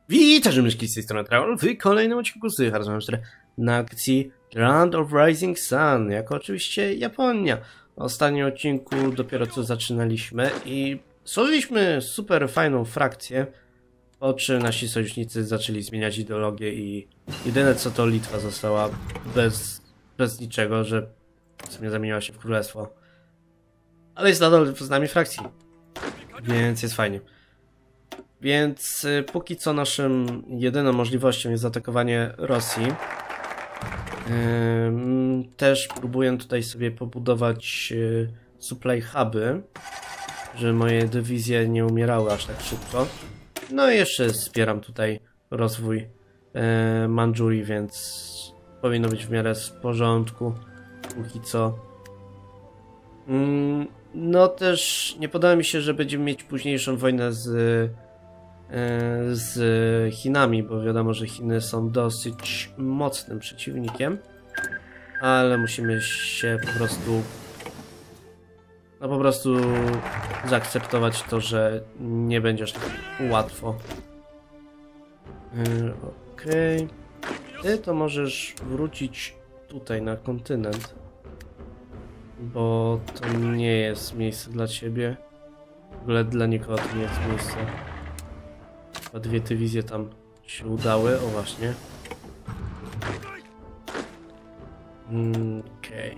Witajcie myszki z tej strony Travel w kolejnym odcinku z Hearthstone 4 na akcji Land of Rising Sun, jako oczywiście Japonia. W ostatnim odcinku dopiero co zaczynaliśmy i stworzyliśmy super fajną frakcję, po czym nasi sojusznicy zaczęli zmieniać ideologię i jedyne co to Litwa została bez niczego, że w sumie zamieniła się w królestwo. Ale jest nadal z nami frakcji, więc jest fajnie. Więc póki co naszym jedyną możliwością jest zaatakowanie Rosji. Też próbuję tutaj sobie pobudować supply huby, żeby moje dywizje nie umierały aż tak szybko. No i jeszcze wspieram tutaj rozwój Mandżurii, więc powinno być w miarę w porządku póki co. No też nie podoba mi się, że będziemy mieć późniejszą wojnę z Chinami, bo wiadomo, że Chiny są dosyć mocnym przeciwnikiem, ale musimy się po prostu zaakceptować to, że nie będzie aż tak łatwo. Okej. Ty to możesz wrócić tutaj na kontynent, bo to nie jest miejsce dla ciebie. W ogóle dla nikogo to nie jest miejsce. Chyba dwie dywizje tam się udały, o właśnie. Okej.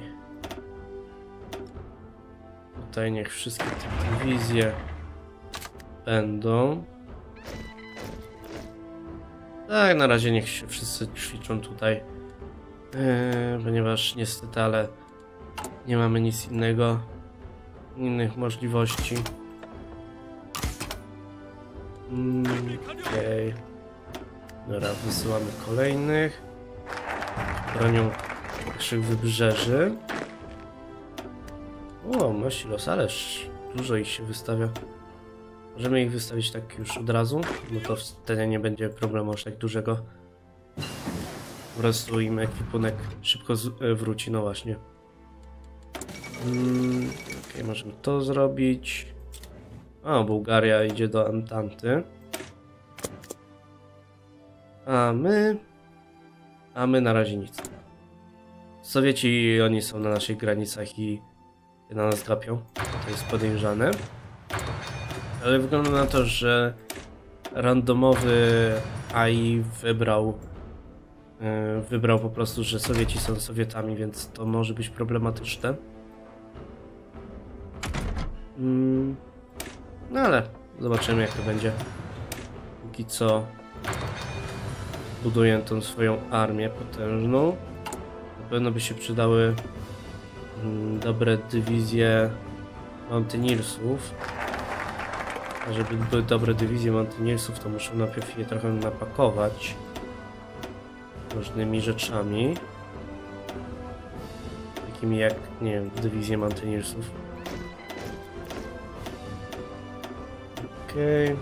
Tutaj niech wszystkie te dywizje będą. Tak, na razie niech się wszyscy ćwiczą tutaj. Ponieważ niestety, ale nie mamy nic innych możliwości. Okej. Dobra, wysyłamy kolejnych. Bronią naszych wybrzeży. O, Mosilos, ależ dużo ich się wystawia. Możemy ich wystawić tak już od razu, bo to wtedy nie będzie problemu aż tak dużego. Po prostu im ekwipunek szybko wróci, no właśnie. Okej, możemy to zrobić. O, Bułgaria idzie do Antanty. A my na razie nic. Sowieci, oni są na naszych granicach i na nas gapią. To jest podejrzane. Ale wygląda na to, że randomowy AI wybrał po prostu, że Sowieci są Sowietami, więc to może być problematyczne. No ale zobaczymy, jak to będzie. Póki co buduję tą swoją armię potężną. Na pewno by się przydały dobre dywizje Mountaineersów. A żeby były dobre dywizje Mountaineersów, to muszę najpierw je trochę napakować różnymi rzeczami. Takimi jak, nie wiem, dywizje Mountaineersów. Okej.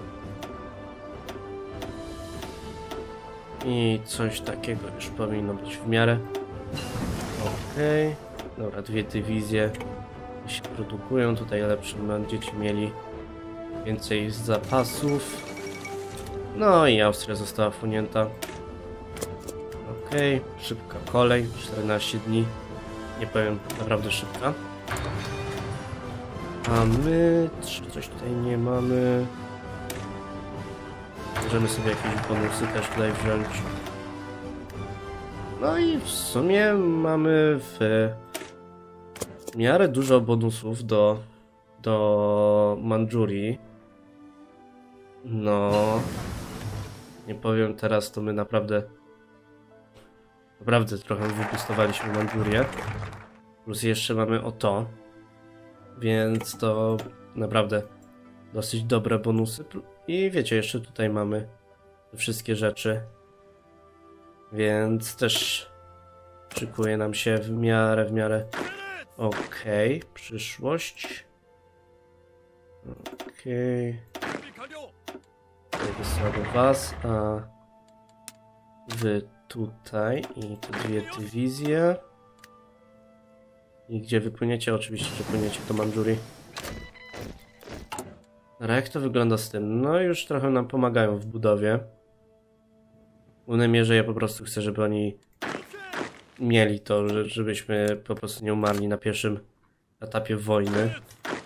I coś takiego już powinno być w miarę. Okej. Dobra, dwie dywizje się produkują. Tutaj lepsze będziecie mieli więcej zapasów. No i Austria została wchłonięta. Okej, szybka kolej. 14 dni. Nie powiem, naprawdę szybka. A my... czy coś tutaj nie mamy? Możemy sobie jakieś bonusy też tutaj wziąć. No i w sumie mamy w miarę dużo bonusów do Mandżurii. No... nie powiem teraz, to my naprawdę trochę wybustowaliśmy Mandżurię. Plus jeszcze mamy o to. Więc to naprawdę dosyć dobre bonusy. I wiecie, jeszcze tutaj mamy te wszystkie rzeczy. Więc też szykuje nam się w miarę okej, przyszłość. Okej. Wysyłamy was, a wy tutaj i te dwie dywizje. I gdzie wypłyniecie? Oczywiście, że płyniecie do Mandżurii. Ale jak to wygląda z tym? No już trochę nam pomagają w budowie. W głównej mierze ja po prostu chcę, żeby oni mieli to, żebyśmy po prostu nie umarli na pierwszym etapie wojny.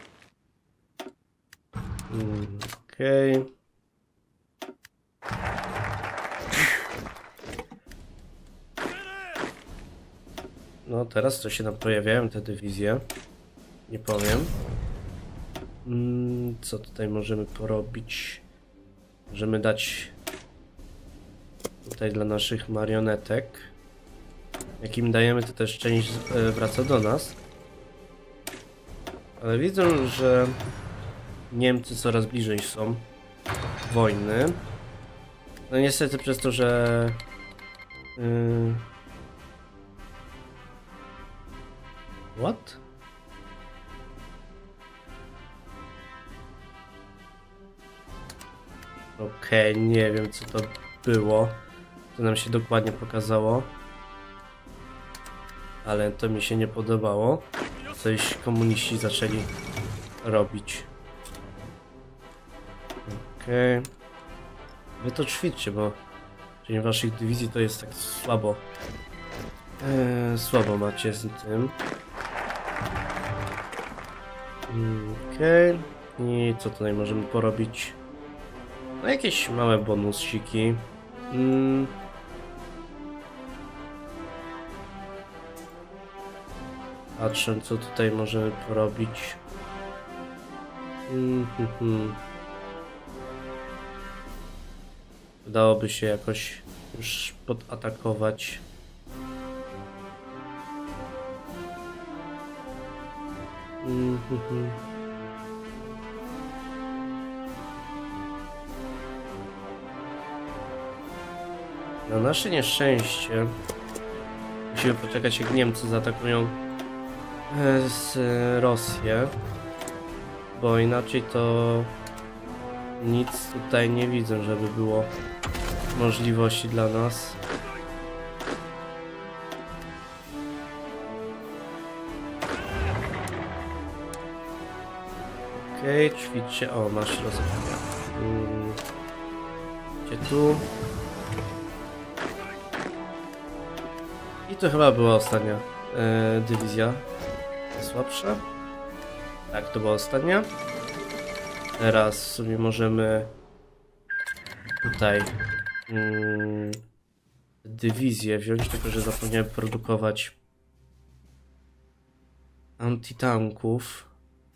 Okej. No teraz to się nam pojawiają te dywizje. Nie powiem. Co tutaj możemy porobić? Możemy dać tutaj dla naszych marionetek. Jak im dajemy, to też część wraca do nas. Ale widzę, że Niemcy coraz bliżej są wojny. No niestety przez to, że what? Okej, nie wiem co to było. To nam się dokładnie pokazało. Ale to mi się nie podobało. Coś komuniści zaczęli robić. Okej. Wy to ćwiczcie, bo część waszych dywizji to jest tak słabo. Słabo macie z tym. Okej. I co tutaj możemy porobić? No jakieś małe bonusiki. Patrzę, co tutaj możemy porobić. Udałoby się jakoś już podatakować. Na nasze nieszczęście musimy poczekać, jak Niemcy zaatakują z Rosję, bo inaczej to nic tutaj nie widzę, żeby było możliwości dla nas. Okej, ćwiczcie. O, masz rozebrania. Gdzie tu? I to chyba była ostatnia dywizja. Słabsza. Tak, to była ostatnia. Teraz sobie możemy tutaj dywizję wziąć, tylko że zapomniałem produkować antitanków,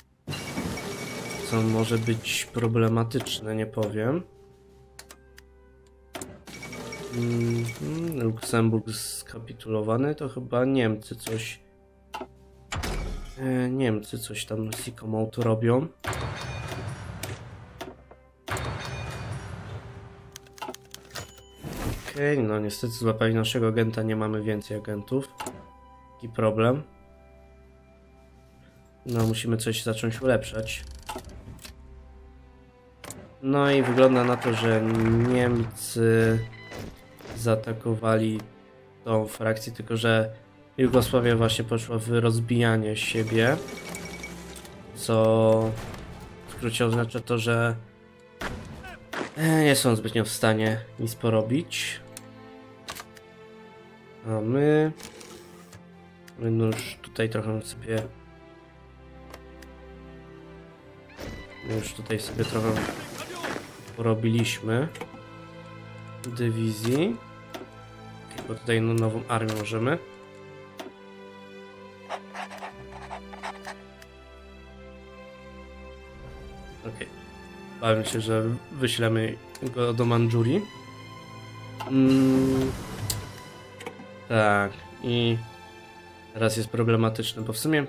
co może być problematyczne, nie powiem. Luksemburg skapitulowany, to chyba Niemcy coś tam z Sikomołtu robią. Okej, no niestety złapali naszego agenta, nie mamy więcej agentów. Taki problem. No musimy coś zacząć ulepszać. No i wygląda na to, że Niemcy zaatakowali tą frakcję, tylko że Jugosławia właśnie poszła w rozbijanie siebie. Co w skrócie oznacza to, że nie są zbytnio w stanie nic porobić. A my już tutaj trochę sobie porobiliśmy dywizji. Bo tutaj nową armię możemy. Okej. Bawię się, że wyślemy go do Mandżurii. Tak. I teraz jest problematyczne, bo w sumie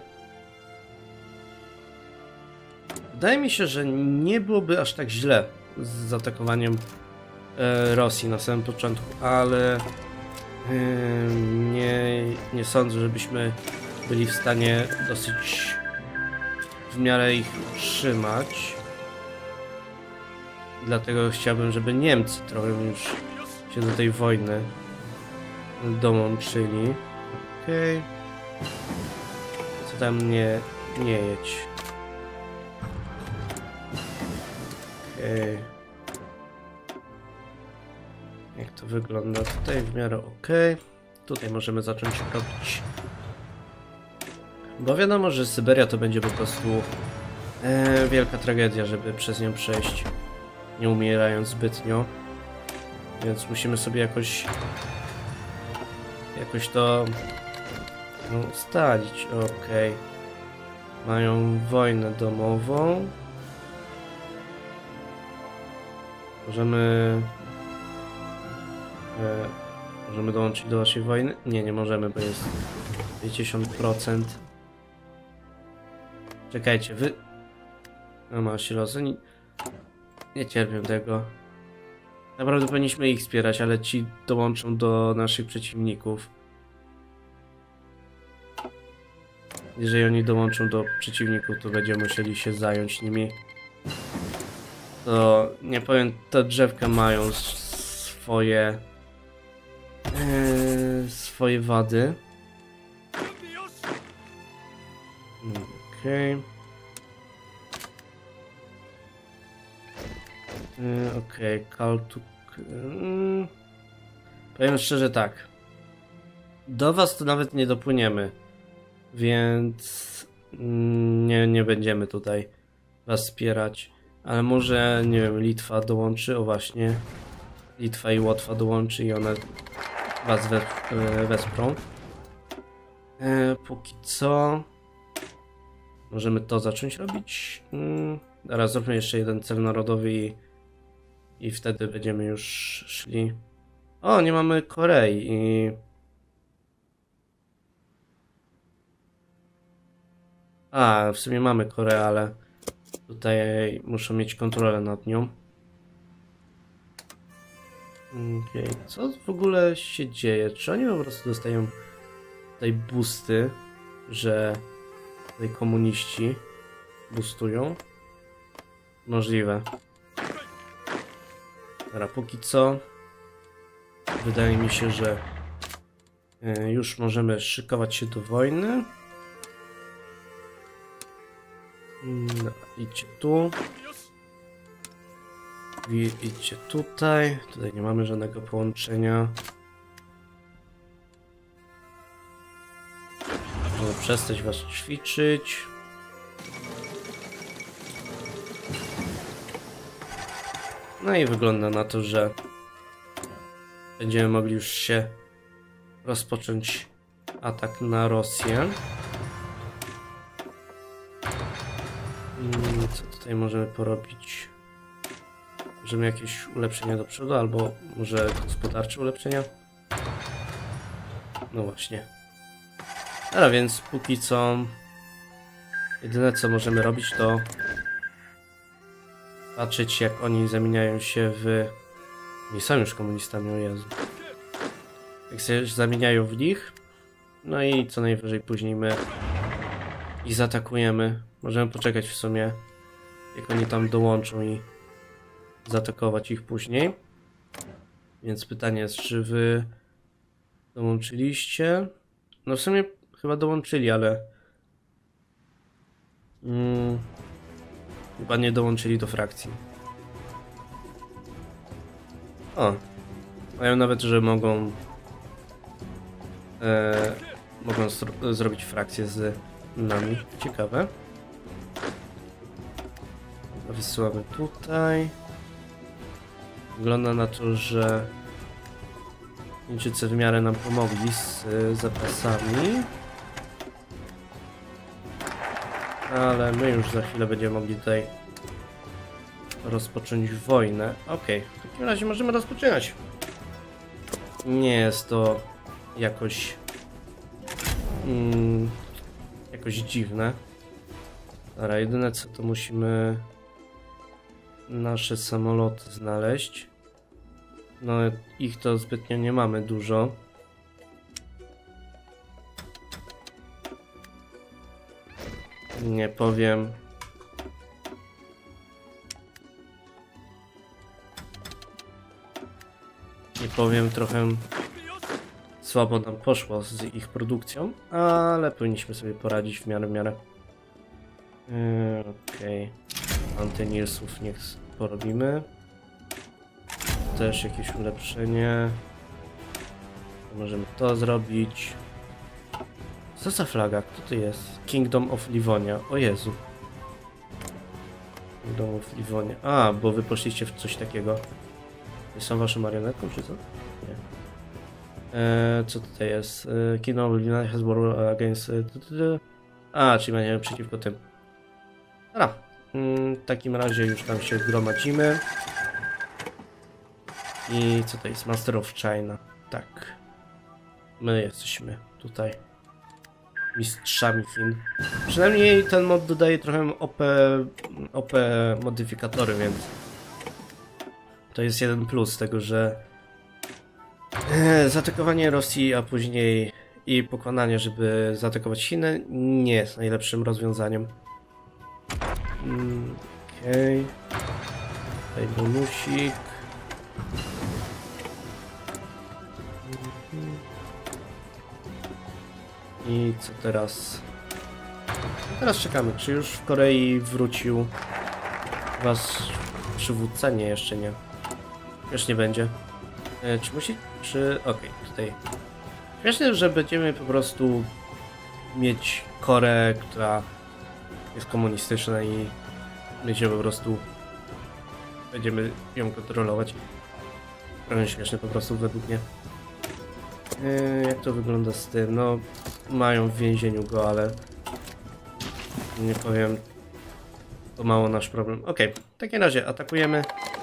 wydaje mi się, że nie byłoby aż tak źle z zaatakowaniem Rosji na samym początku, ale nie sądzę, żebyśmy byli w stanie dosyć w miarę ich utrzymać. Dlatego chciałbym, żeby Niemcy trochę już się do tej wojny dołączyli. Okej. Co tam nie jedź. Okej. Jak to wygląda tutaj w miarę ok. Tutaj możemy zacząć robić. Bo wiadomo, że Syberia to będzie po prostu wielka tragedia, żeby przez nią przejść, nie umierając zbytnio. Więc musimy sobie jakoś to ustalić. Ok. Mają wojnę domową. Możemy dołączyć do waszej wojny? Nie, nie możemy, bo jest 50%. Czekajcie, wy... No macie losy. Nie cierpię tego. Naprawdę powinniśmy ich wspierać, ale ci dołączą do naszych przeciwników. Jeżeli oni dołączą do przeciwników, to będziemy musieli się zająć nimi. To nie powiem, te drzewka mają swoje wady. Okej. Okej, Kaltuk. Powiem szczerze tak. Do was to nawet nie dopłyniemy. Więc nie będziemy tutaj was wspierać. Ale może, nie wiem, Litwa dołączy. O właśnie. Litwa i Łotwa dołączy i one was wesprą. Póki co możemy to zacząć robić. Teraz zróbmy jeszcze jeden cel narodowy i wtedy będziemy już szli. O, nie mamy Korei i... A, w sumie mamy Koreę, ale tutaj muszę mieć kontrolę nad nią. Okej, co w ogóle się dzieje? Czy oni po prostu dostają tutaj boosty, że tutaj komuniści boostują? Możliwe. Dobra, póki co wydaje mi się, że już możemy szykować się do wojny. No, idźcie tu. Idźcie tutaj. Tutaj nie mamy żadnego połączenia. Możemy przestać was ćwiczyć. No i wygląda na to, że będziemy mogli już się rozpocząć atak na Rosję. Co tutaj możemy porobić? Możemy jakieś ulepszenia do przodu, albo może gospodarcze ulepszenia? No właśnie. Ale więc póki co jedyne co możemy robić to patrzeć jak oni zamieniają się w... Nie są już komunistami, o Jezu. Jak się zamieniają w nich. No i co najwyżej później my ich zaatakujemy. Możemy poczekać w sumie jak oni tam dołączą i zaatakować ich później. Więc pytanie jest, czy wy dołączyliście? No w sumie chyba dołączyli, ale chyba nie dołączyli do frakcji. O, mają nawet, że mogą zrobić frakcję z nami. Ciekawe. Wysyłamy tutaj. Wygląda na to, że Chińczycy w miarę nam pomogli z zapasami. Ale my już za chwilę będziemy mogli tutaj rozpocząć wojnę. Okej, w takim razie możemy rozpoczynać. Nie jest to jakoś dziwne. Dobra, jedyne co to musimy nasze samoloty znaleźć. No ich to zbytnio nie mamy dużo. Nie powiem. Trochę słabo nam poszło z ich produkcją, ale powinniśmy sobie poradzić w miarę. Okej. Antynilsów niech porobimy. też jakieś ulepszenie. Możemy to zrobić. Co za flaga? Kto to jest? Kingdom of Livonia. O Jezu. Kingdom of Livonia. A, bo wy poszliście w coś takiego. Są waszą marionetką, czy co? Nie. Co tutaj jest? Kingdom of Livonia has war against... A, czyli mamy przeciwko tym. Dobra. W takim razie już tam się gromadzimy. I co to jest? Master of China. Tak. My jesteśmy tutaj mistrzami Chin. Przynajmniej ten mod dodaje trochę OP modyfikatory, więc to jest jeden plus tego, że zaatakowanie Rosji, a później i pokonanie, żeby zaatakować Chiny, nie jest najlepszym rozwiązaniem. Okej. Tutaj bonusik. I co teraz? Teraz czekamy, czy już w Korei wrócił wasz przywódca? Nie, jeszcze nie. Już nie będzie. Czy musi? Czy... Okej, tutaj. Śmieszne, że będziemy po prostu mieć Koreę, która jest komunistyczna i będziemy po prostu ją kontrolować. Trochę śmieszne po prostu według mnie. Jak to wygląda z tym? No, mają w więzieniu go, ale nie powiem, to mało nasz problem. Okej, w takim razie atakujemy.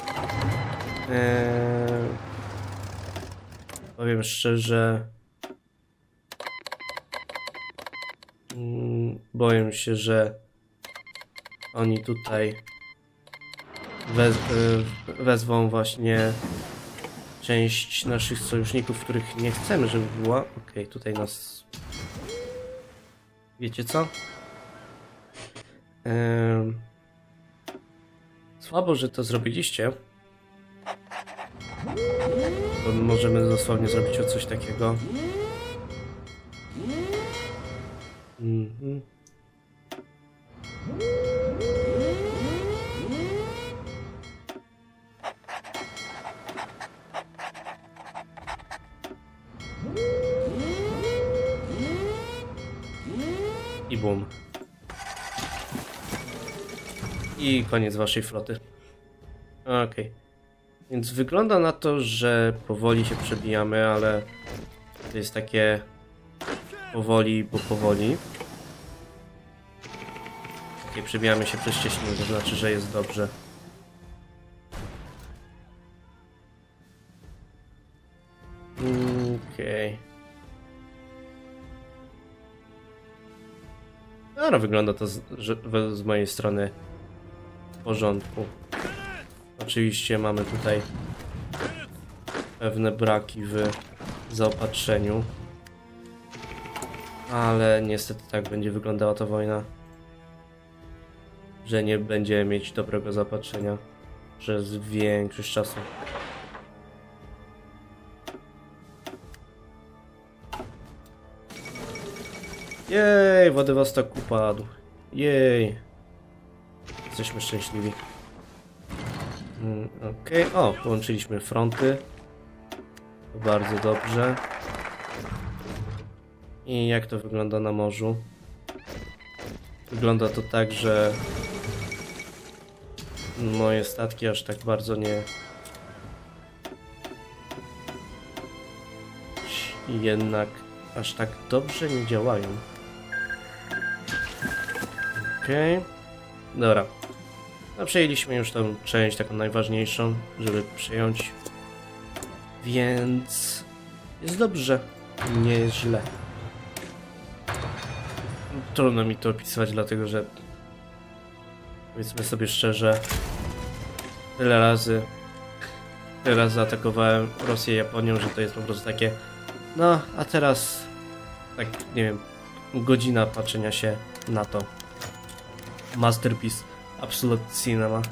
Powiem szczerze, boję się, że oni tutaj wezwą właśnie część naszych sojuszników, których nie chcemy, żeby była. Okej, tutaj nas... Wiecie co? Słabo, że to zrobiliście. Bo możemy dosłownie zrobić o coś takiego. I bum. I koniec waszej floty. Okej. Więc wygląda na to, że powoli się przebijamy, ale to jest takie powoli, bo powoli. Takie przebijamy się przez cieśninę, to znaczy, że jest dobrze. Okej. No, wygląda to z mojej strony w porządku. Oczywiście mamy tutaj pewne braki w zaopatrzeniu, ale niestety tak będzie wyglądała ta wojna, że nie będziemy mieć dobrego zaopatrzenia przez większość czasu. Jej, Władywostok upadł. Jej. Jesteśmy szczęśliwi. Okej, o, połączyliśmy fronty. Bardzo dobrze. I jak to wygląda na morzu? Wygląda to tak, że moje statki aż tak bardzo nie... Jednak aż tak dobrze nie działają. Okej. Dobra. No, przejęliśmy już tą część taką najważniejszą, żeby przejąć. Więc jest dobrze. Nie jest źle. Trudno mi to opisywać, dlatego że powiedzmy sobie szczerze, tyle razy atakowałem Rosję Japonią, że to jest po prostu takie, no a teraz tak, nie wiem, godzina patrzenia się na to. Masterpiece, Absolute Cinema.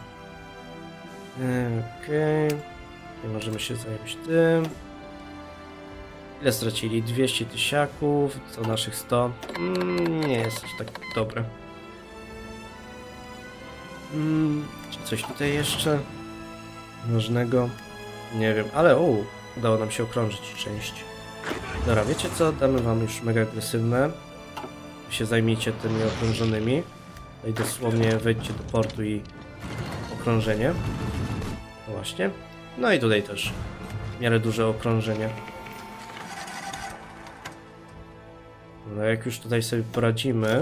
Okej. Nie możemy się zająć tym. Ile stracili? 200 tysiaków, co naszych 100. Nie jest aż tak dobre. Czy coś tutaj jeszcze ważnego? Nie wiem, ale udało nam się okrążyć część. Dobra, wiecie co? Damy wam już mega agresywne. Wy się zajmijcie tymi okrążonymi. No i dosłownie wejdźcie do portu i okrążenie. No właśnie. No i tutaj też w miarę duże okrążenie. No jak już tutaj sobie poradzimy,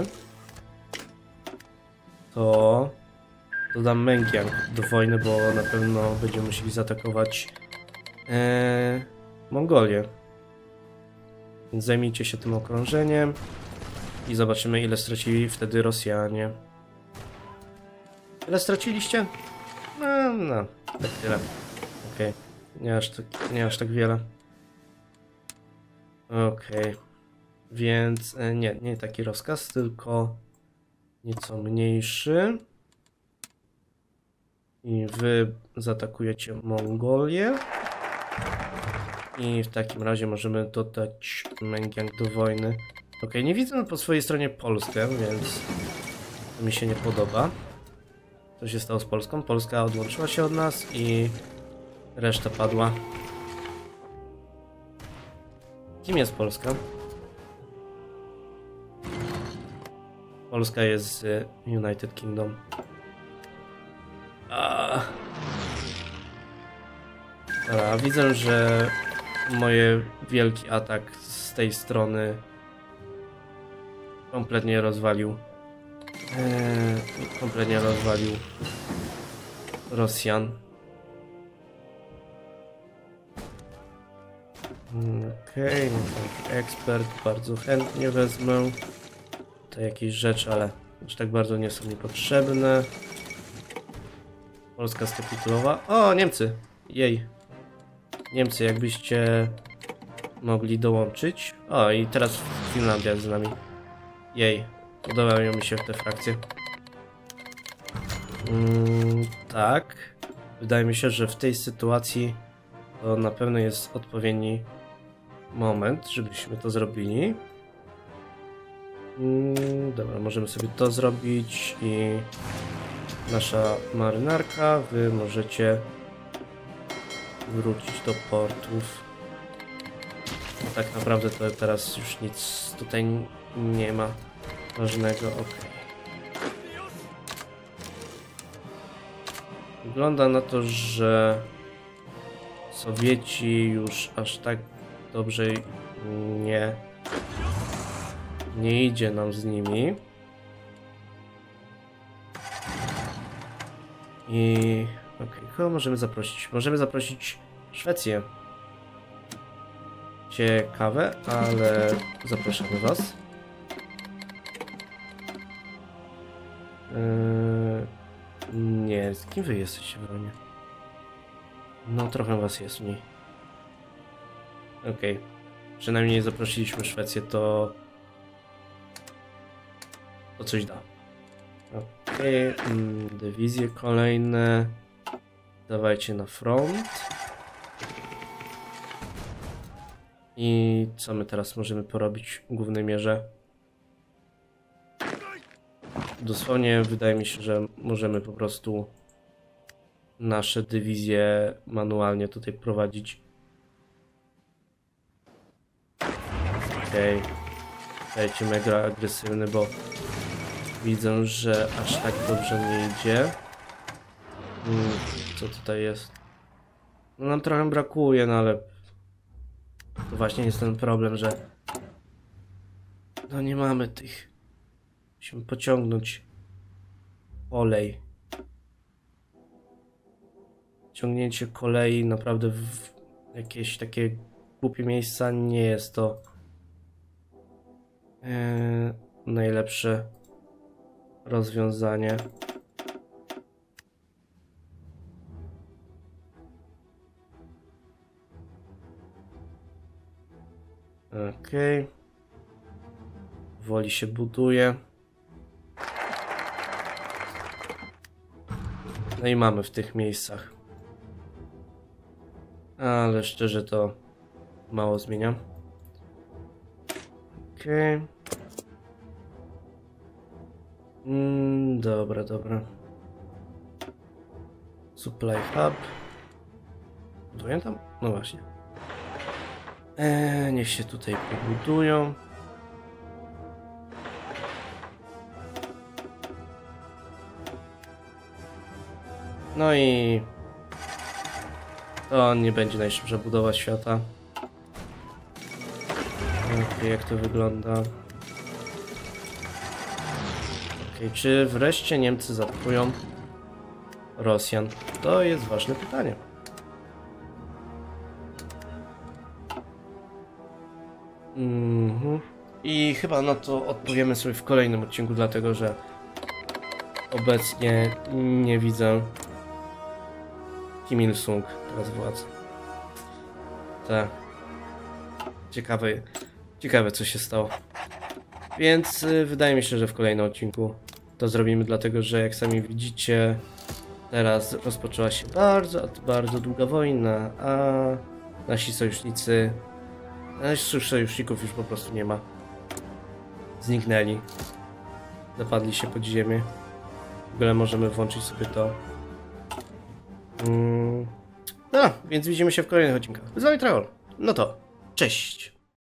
to dodam Mengiang do wojny, bo na pewno będziemy musieli zaatakować Mongolię. Więc zajmijcie się tym okrążeniem i zobaczymy, ile stracili wtedy Rosjanie. Ile straciliście? No, tak tyle. Okej, nie aż tak wiele. Okej, więc nie taki rozkaz, tylko nieco mniejszy. I wy zaatakujecie Mongolię. I w takim razie możemy dodać Mengiang do wojny. Okej, nie widzę po swojej stronie Polskę, więc to mi się nie podoba. Co się stało z Polską? Polska odłączyła się od nas i reszta padła. Kim jest Polska? Polska jest z United Kingdom. Dobra, widzę, że moje wielki atak z tej strony kompletnie rozwalił Rosjan. Okej, no tak, ekspert, bardzo chętnie wezmę to jakieś rzeczy, ale już tak bardzo nie są mi potrzebne. Polska skapitulowała. O, Niemcy! Jej. Niemcy, jakbyście mogli dołączyć. O, i teraz Finlandia jest z nami. Jej. Podobają mi się te frakcje. Tak. Wydaje mi się, że w tej sytuacji to na pewno jest odpowiedni moment, żebyśmy to zrobili. Dobra, możemy sobie to zrobić i nasza marynarka, wy możecie wrócić do portów. Tak naprawdę to teraz już nic tutaj nie ma ważnego. Ok. Wygląda na to, że Sowieci już aż tak dobrze nie idzie nam z nimi. I okej, kogo możemy zaprosić? Możemy zaprosić Szwecję. Ciekawe, ale zapraszamy was. Nie, z kim wy jesteście w wojnie? No, trochę was jest mniej. Okej. Przynajmniej zaprosiliśmy Szwecję, to coś da. Okej, dywizje kolejne. Dawajcie na front. I co my teraz możemy porobić w głównej mierze? Dosłownie wydaje mi się, że możemy po prostu nasze dywizje manualnie tutaj prowadzić. Okej. Dajcie mega agresywny, bo widzę, że aż tak dobrze nie idzie. Co tutaj jest? No nam trochę brakuje, no ale to właśnie jest ten problem, że no nie mamy tych. Musimy pociągnąć kolej. Ciągnięcie kolei naprawdę w jakieś takie głupie miejsca nie jest to najlepsze rozwiązanie. Okej. Woli się buduje. No i mamy w tych miejscach. Ale szczerze to mało zmienia. Okej. Dobra, dobra. Supply hub. budują tam? No właśnie. Niech się tutaj pobudują. No i to nie będzie najszybsza budowa świata. Okay, jak to wygląda? Okay, czy wreszcie Niemcy zaatakują Rosjan? To jest ważne pytanie. I chyba na to odpowiemy sobie w kolejnym odcinku, dlatego że obecnie nie widzę Kim Il-sung teraz władzy. Tak. Ciekawe co się stało. Więc wydaje mi się, że w kolejnym odcinku to zrobimy, dlatego że jak sami widzicie, teraz rozpoczęła się bardzo długa wojna, a nasi sojusznicy, naszych sojuszników już po prostu nie ma. Zniknęli. Zapadli się pod ziemię. W ogóle możemy włączyć sobie to. No, więc widzimy się w kolejnych odcinkach. Z wami Traol. No to, cześć!